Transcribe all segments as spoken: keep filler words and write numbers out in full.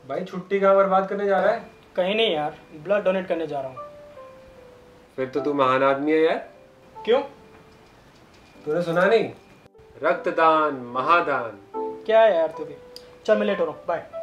भाई छुट्टी कहाँ बर्बाद करने जा रहा है? कहीं नहीं यार, ब्लड डोनेट करने जा रहा हूँ। फिर तो तू महान आदमी है यार। क्यों? तूने सुना नहीं? रक्तदान महादान। क्या है यार तू भी? चल मैं लेट हो रहा हूँ, bye.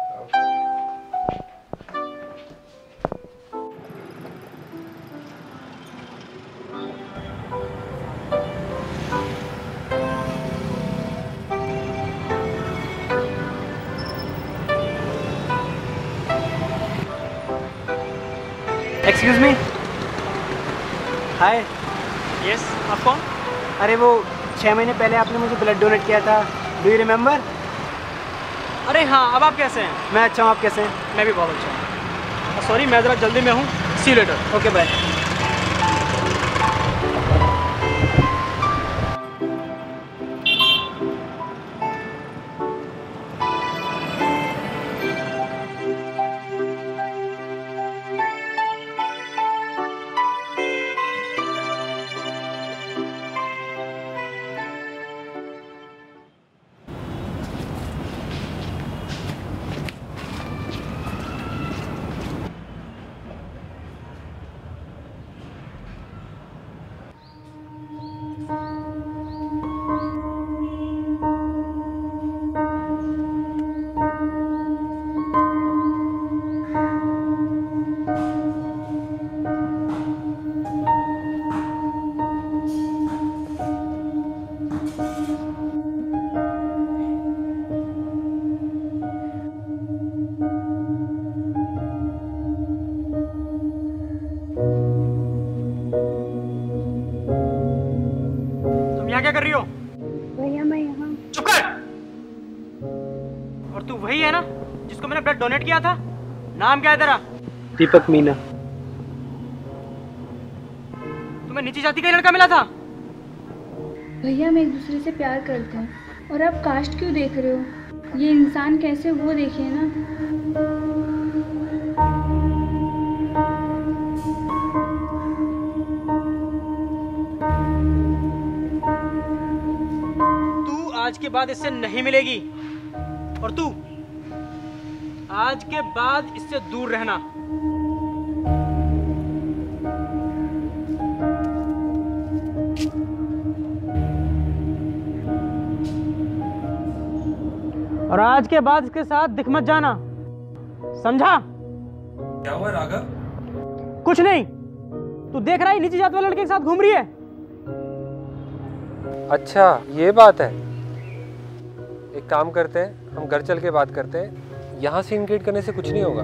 Excuse me. Hi. Yes, आप कौन? अरे वो छः महीने पहले आपने मुझे ब्लड डोनेट किया था, डू यू रिमेम्बर? अरे हाँ, अब आप कैसे हैं? मैं अच्छा हूँ, आप कैसे हैं? मैं भी बहुत अच्छा हूँ। सॉरी मैं ज़रा जल्दी में हूँ, see you later. Okay bye. क्या कर रही हो? भैया मैं यहाँ। चुप कर। और तू वही है ना जिसको मैंने ब्लड डोनेट किया था? नाम क्या है तेरा? दीपक। मीना। तुम्हें नीची जाति का ही लड़का मिला था? भैया हम एक दूसरे से प्यार करते हैं और आप कास्ट क्यों देख रहे हो? ये इंसान कैसे वो देखिए ना। आज के बाद इससे नहीं मिलेगी और तू आज के बाद इससे दूर रहना। और आज के बाद इसके साथ दिख मत जाना, समझा? क्या हुआ राघव? कुछ नहीं, तू देख रहा है नीची जात वाले लड़के के साथ घूम रही है। अच्छा ये बात है। एक काम करते हैं, हम घर चल के बात करते हैं। यहाँ से इंडिकेट करने से कुछ नहीं होगा।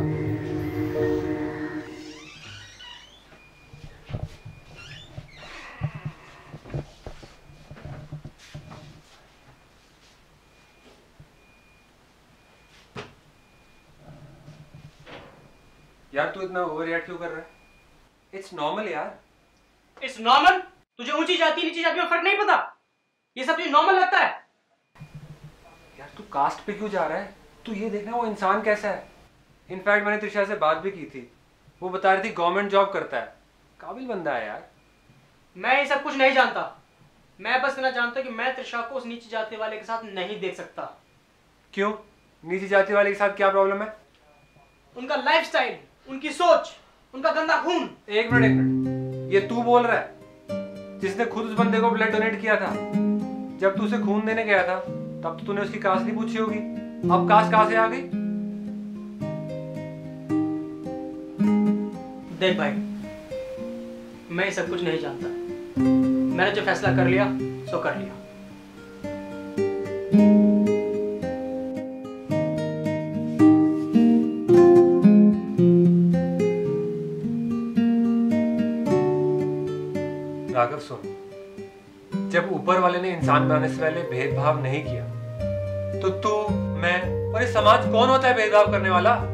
यार तू इतना ओवर रिएक्ट क्यों कर रहा है? इट्स नॉर्मल यार। It's normal? तुझे ऊंची जाति नीची जाति में फर्क नहीं पता? ये सब तुझे नॉर्मल लगता है? यार तू कास्ट पे क्यों जा रहा है? तू ये देखना वो इंसान कैसा है। इनफैक्ट मैंने त्रिशा से बात भी की थी, वो बता रही थी गवर्नमेंट जॉब करता है, काबिल बंदा है यार। मैं ये सब कुछ नहीं जानता, मैं बस इतना जानता हूँ कि मैं त्रिशा को उस नीची जाति वाले के साथ नहीं देख सकता। क्यों? नीची जाति वाले के साथ क्या प्रॉब्लम है? उनका लाइफस्टाइल, उनकी सोच, उनका गंदा खून। एक मिनट एक मिनट, ये तू बोल रहा है जिसने खुद उस बंदे को ब्लड डोनेट किया था? जब तू उसे खून देने गया था तब तो तूने उसकी कास्ट नहीं पूछी होगी, अब कास्ट कहां से आ गई? देख भाई, मैं ये सब कुछ नहीं जानता, मैंने जो फैसला कर लिया सो कर लिया। राघव सुन, जब ऊपर वाले ने इंसान बनाने से पहले भेदभाव नहीं किया तो तू, मैं और ये समाज कौन होता है भेदभाव करने वाला?